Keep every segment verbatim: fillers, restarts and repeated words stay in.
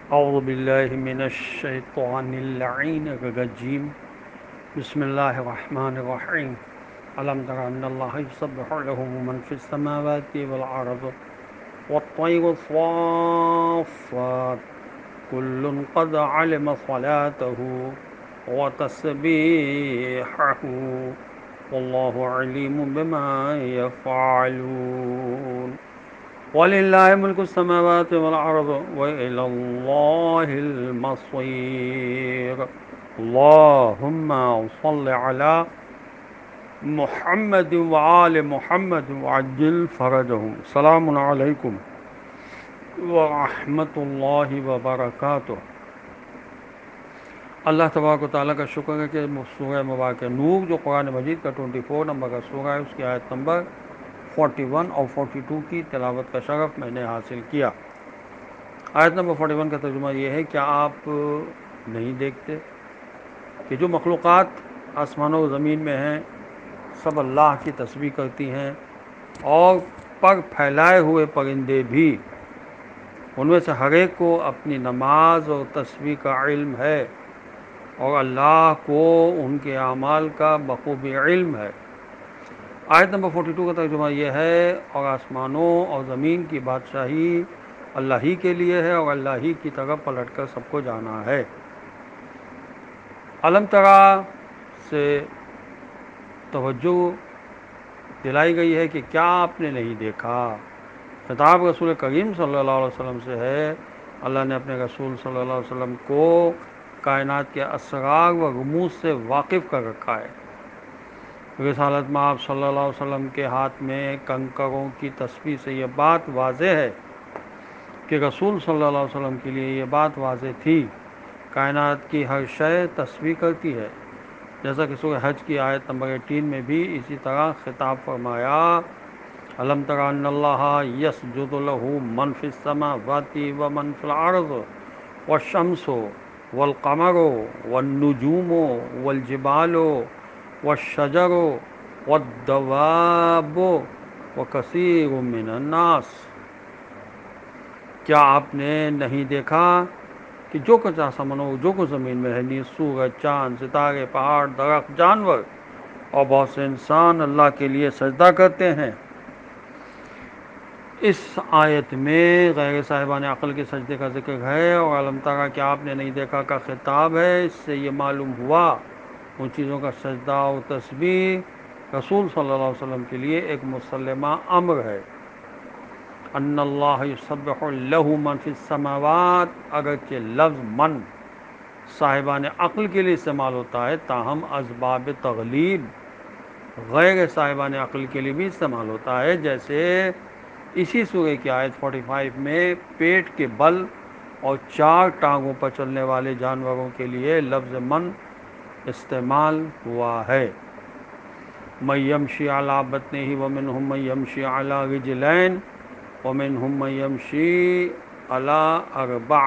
اعوذ باللہ من الشیطان اللعین الرجیم بسم اللہ الرحمن الرحیم الم تر ان اللہ یسبح له من فی السماوات والارض والطیر الصافات کل قد علم صلاته وتسبیحه واللہ علیم بما یفعلون وَلِلَّهِ مُلْكُ السَّمَاوَاتِ وَالْأَرْضِ وَإِلَى اللَّهِ الْمَصِيرُ اللهم صل على محمد وآل محمد وعجل فرجهم. السلام علیکم ورحمۃ اللہ وبرکاتہ. اللہ تبارک و تعالیٰ کا شکر ہے کہ سورہ مبارکہ نور جو قرآن مجید کا چوبیس نمبر کا سورہ ہے، اس کی آیت نمبر اکتالیس اور بارہ کی تلاوت کا شرف میں نے حاصل کیا. آیت نمبر اکتالیس کا ترجمہ یہ ہے: کیا آپ نہیں دیکھتے کہ جو مخلوقات آسمان و زمین میں ہیں سب اللہ کی تسبیح کرتی ہیں، اور پر پھیلائے ہوئے پرندے بھی، ان میں سے ہر ایک کو اپنی نماز اور تسبیح کا علم ہے، اور اللہ کو ان کے اعمال کا بخوبی علم ہے. آیت نمبر بارہ کا ترجمہ یہ ہے: اور آسمانوں اور زمین کی بادشاہی اللہ ہی کے لیے ہے، اور اللہ ہی کی طرف پلٹ کر سب کو جانا ہے. علم ترا سے توجہ دلائی گئی ہے کہ کیا آپ نے نہیں دیکھا. خطاب رسول کریم صلی اللہ علیہ وسلم سے ہے. اللہ نے اپنے رسول صلی اللہ علیہ وسلم کو کائنات کے اسرار و رموز سے واقف کر رکھا ہے. رسالت میں آپ صلی اللہ علیہ وسلم کے ہاتھ میں کنکروں کی تسبیح سے یہ بات واضح ہے کہ رسول صلی اللہ علیہ وسلم کے لیے یہ بات واضح تھی. کائنات کی ہر شے تسبیح کرتی ہے، جیسا کہ سورہ حج کی آیت نمبر اٹھارہ میں بھی اسی طرح خطاب فرمایا: الم تر ان اللہ یسجد لہ من فی السماوات ومن فی الارض والشمس والقمر والنجوم والجبال والشجر والدواب وکثیر من الناس. کیا آپ نے نہیں دیکھا کہ جو کچھ آسمانوں جو کچھ زمین میں ہے، نیز سورج، چاند، ستارے، پہاڑ، درخت، جانور اور بہت سے انسان اللہ کے لیے سجدہ کرتے ہیں. اس آیت میں غیر صاحبان عقل کے سجدے کا ذکر ہے، اور علم ترا کہ آپ نے نہیں دیکھا کا خطاب ہے. اس سے یہ معلوم ہوا ان چیزوں کا سجدہ اور تسبیح رسول صلی اللہ علیہ وسلم کے لیے ایک مسلمہ امر ہے. ان اللہ یسبح لہ من فی السماوات، اگرچہ لفظ من صاحبان عقل کے لیے استعمال ہوتا ہے، تاہم اسباب تغلیب غیر صاحبان عقل کے لیے بھی استعمال ہوتا ہے. جیسے اسی سورہ کی آیت پینتالیس میں پیٹ کے بل اور چار ٹانگوں پر چلنے والے جانوروں کے لیے لفظ من استعمال ہوا ہے. من یمشی علی بطنہ ومنہم من یمشی علی رجلین ومنہم من یمشی علی اربع.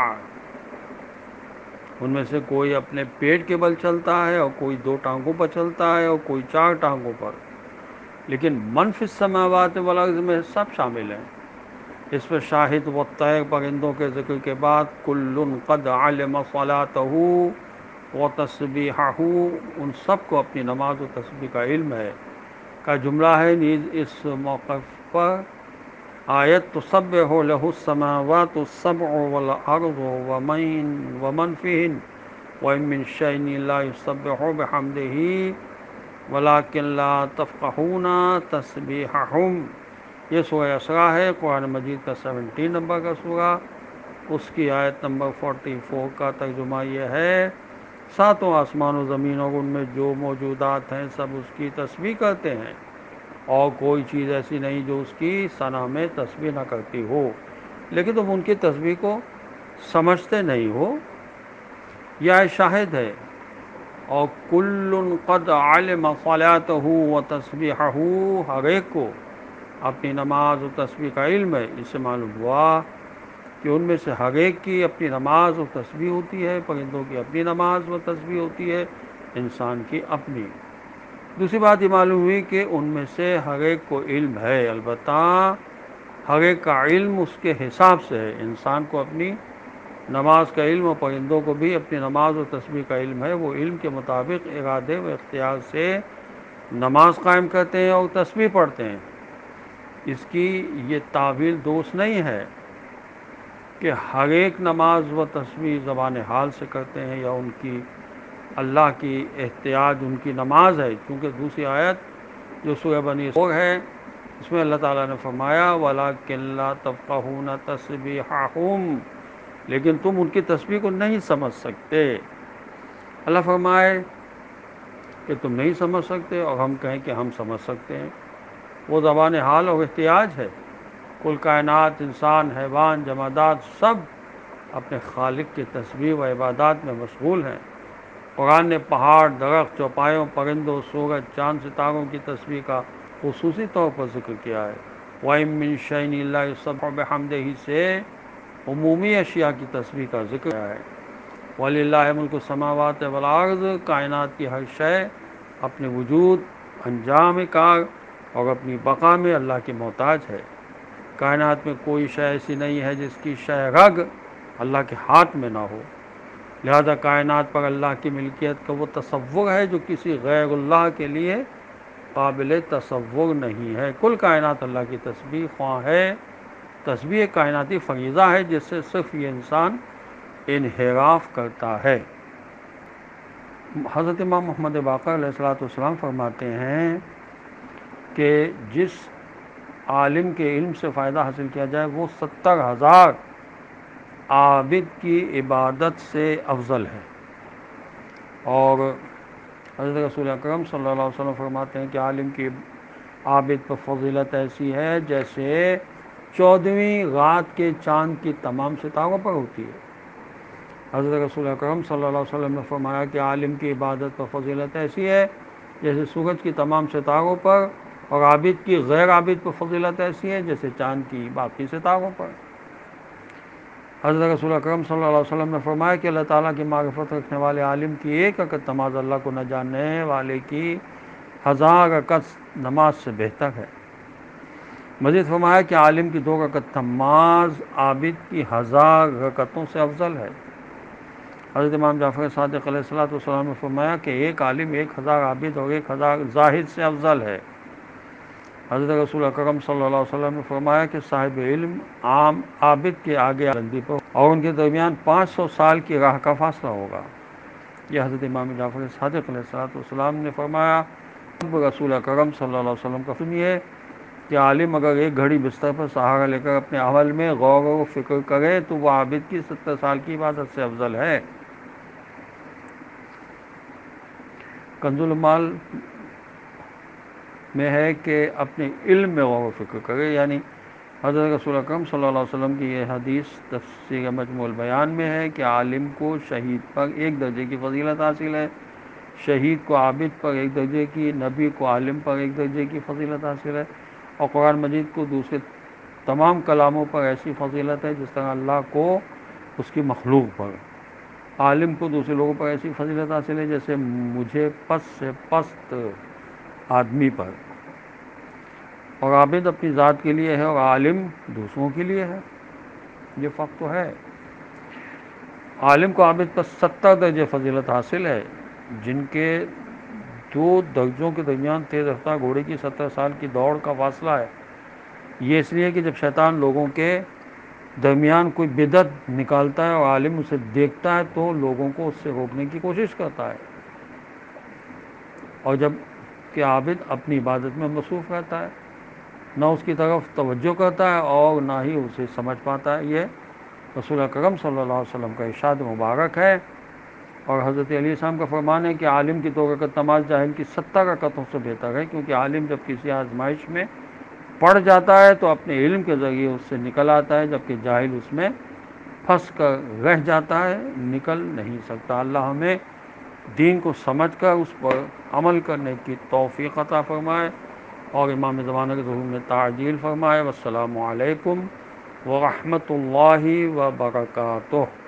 ان میں سے کوئی اپنے پیٹ کے بل چلتا ہے، اور کوئی دو ٹانگوں پر چلتا ہے، اور کوئی چار ٹانگوں پر. لیکن من فی السماوات والارض میں سب شامل ہیں. اس پر شاہد و طیر پرندوں کے ذکر کے بعد کل قد علم صلاتہ و تسبیحہ، ان سب کو اپنی نماز و تسبیح کا علم ہے کا جملہ ہے. نیز اس موقف پر آیت تسبح لہ السماوات السبع والارض ومن ومن فیہن وإن من شیء لا یسبح بحمدہ ولکن لا تفقہون تسبیحہم. یہ سورہ اسراء ہے، قرآن مجید کا سترہ نمبر کا سورہ. اس کی آیت نمبر چوالیس کا ترجمہ یہ ہے: ساتوں آسمان و زمین اور ان میں جو موجودات ہیں سب اس کی تسبیح کرتے ہیں، اور کوئی چیز ایسی نہیں جو اس کی ثنا میں تسبیح نہ کرتی ہو، لیکن تم ان کی تسبیح کو سمجھتے نہیں ہو. یہ شاہد ہے. اور کل قد علم صلاتہ و تسبیحہ، ہر ایک کو اپنی نماز و تسبیح کا علم ہے. اس سے معلوم ہوا کہ ان میں سے ہر ایک کی اپنی نماز و تسبیح ہوتی ہے. پرندوں کی اپنی نماز و تسبیح ہوتی ہے، انسان کی اپنی. دوسری بات یہ معلوم ہوئی کہ ان میں سے ہر ایک کو علم ہے، البتہ ہر ایک کا علم اس کے حساب سے ہے. انسان کو اپنی نماز کا علم اور پرندوں کو بھی اپنی نماز اور تسبیح کا علم ہے، وہ علم کے مطابق ارادے و اختیار سے نماز قائم کرتے ہیں اور تسبیح پڑھتے ہیں۔ اس کی یہ تعویل درست نہیں ہے کہ ہر ایک نماز و تسبیح زبان حال سے کرتے ہیں یا ان کی اللہ کی احتیاج ان کی نماز ہے، کیونکہ دوسری آیت جو سورہ بنی اسرائیل ہے اس میں اللہ تعالیٰ نے فرمایا وَلَٰكِن لَّا تَفْقَهُونَ تَسْبِيحَهُمْ، لیکن تم ان کی تسبیح کو نہیں سمجھ سکتے۔ اللہ فرمائے کہ تم نہیں سمجھ سکتے اور ہم کہیں کہ ہم سمجھ سکتے ہیں، وہ زبان حال اور احتیاج ہے۔ کل کائنات، انسان، حیوان، جمادات سب اپنے خالق کی تسبیح و عبادات میں مشغول ہیں۔ قرآن نے پہاڑ، درخت، چوپایوں، پرندوں، سورج، چاند، ستاروں کی تسبیح کا خصوصی طور پر ذکر کیا ہے۔ وَإِن مِّن شَيْءٍ إِلَّا يُسَبِّحُ بِحَمْدِهِ سے عمومی اشیاء کی تسبیح کا ذکر ہے۔ وَلِلَّهِ مُلْكُ السَّمَاوَاتِ وَالْأَرْضِ، کائنات کی ہر شے اپنے وجود، انجام کار اور اپنی بقا میں اللہ کی محتاج ہے۔ کائنات میں کوئی شے ایسی نہیں ہے جس کی شے رگ اللہ کے ہاتھ میں نہ ہو، لہذا کائنات پر اللہ کی ملکیت کا وہ تصور ہے جو کسی غیر اللہ کے لیے قابل تصور نہیں ہے۔ کل کائنات اللہ کی تسبیح خواہ ہے، تسبیح کائناتی فریضہ ہے جس سے صرف یہ انسان انحراف کرتا ہے۔ حضرت امام محمد باقر علیہ الصلوۃ والسلام فرماتے ہیں کہ جس عالم کے علم سے فائدہ حاصل کیا جائے وہ ستر ہزار عابد کی عبادت سے افضل ہے۔ اور حضرت رسول اکرم صلی اللہ علیہ وسلم فرماتے ہیں کہ عالم کی عابد پر فضیلت ایسی ہے جیسے چودھویں رات کے چاند کی تمام ستاروں پر ہوتی ہے۔ حضرت رسول اکرم صلی اللہ علیہ وسلم نے فرمایا کہ عالم کی عبادت پر فضیلت ایسی ہے جیسے سورج کی تمام ستاروں پر، اور عابد کی غیر عابد پر فضیلت ایسی ہے جیسے چاند کی باقی ستاروں پر۔ حضرت رسول اکرم صلی اللہ علیہ وسلم نے فرمایا کہ اللہ تعالیٰ کی معرفت رکھنے والے عالم کی ایک رکعت نماز اللہ کو نہ جاننے والے کی ہزار رکعت نماز سے بہتر ہے۔ مزید فرمایا کہ عالم کی دو رکعت نماز عابد کی ہزار رکعتوں سے افضل ہے۔ حضرت امام جعفر صادق علیہ الصلوۃ والسلام نے فرمایا کہ ایک عالم ایک ہزار عابد اور ایک ہزار زاہد سے افضل ہے۔ حضرت رسول اکرم صلی اللہ علیہ وسلم نے فرمایا کہ صاحب علم عام عابد کے آگے بلندی پر اور ان کے درمیان پانچ سو سال کی راہ کا فاصلہ ہوگا۔ یہ حضرت امام جعفر صادق علیہ الصلوۃ والسلام نے فرمایا۔ رسول اکرم صلی اللہ علیہ وسلم کا سنیے کہ عالم اگر ایک گھڑی بستر پر سہارا لے کر اپنے عمل میں غور و فکر کرے تو وہ عابد کی ستر سال کی عبادت سے افضل ہے۔ کنز المال میں ہے کہ اپنے علم میں غور و فکر کرے، یعنی حضرت رسول اکرم صلی اللہ علیہ وسلم کی یہ حدیث تفسیر مجموع البیان میں ہے کہ عالم کو شہید پر ایک درجے کی فضیلت حاصل ہے، شہید کو عابد پر ایک درجے کی، نبی کو عالم پر ایک درجے کی فضیلت حاصل ہے، اور قرآن مجید کو دوسرے تمام کلاموں پر ایسی فضیلت ہے جس طرح اللہ کو اس کی مخلوق پر، عالم کو دوسرے لوگوں پر ایسی فضیلت حاصل ہے جیسے مجھے پست سے پست آدمی پر، اور عابد اپنی ذات کے لیے ہے اور عالم دوسروں کے لیے ہے۔ یہ فرق تو ہے۔ عالم کو عابد پر ستر درجے فضیلت حاصل ہے، جن کے دو درجوں کے درمیان تیز رفتار گھوڑے کی ستر سال کی دوڑ کا فاصلہ ہے۔ یہ اس لیے کہ جب شیطان لوگوں کے درمیان کوئی بدعت نکالتا ہے اور عالم اسے دیکھتا ہے تو لوگوں کو اس سے روکنے کی کوشش کرتا ہے، اور جب کہ عابد اپنی عبادت میں مصروف رہتا ہے، نہ اس کی طرف توجہ کرتا ہے اور نہ ہی اسے سمجھ پاتا ہے۔ یہ رسول اکرم صلی اللہ علیہ وسلم کا ارشاد مبارک ہے، اور حضرت علی السلام کا فرمان ہے کہ عالم کی دو رکعت نماز جاہل کی ستر رکعتوں سے بہتر ہے، کیونکہ عالم جب کسی آزمائش میں پڑ جاتا ہے تو اپنے علم کے ذریعے اس سے نکل آتا ہے، جبکہ جاہل اس میں پھنس کر رہ جاتا ہے، نکل نہیں سکتا۔ اللہ ہمیں دین کو سمجھ کر اس پر عمل کرنے کی توفیق عطا فرمائے اور امام زمانہ کے ظہور میں تعجیل فرمائے۔ والسلام علیکم ورحمۃ اللہ وبرکاتہ۔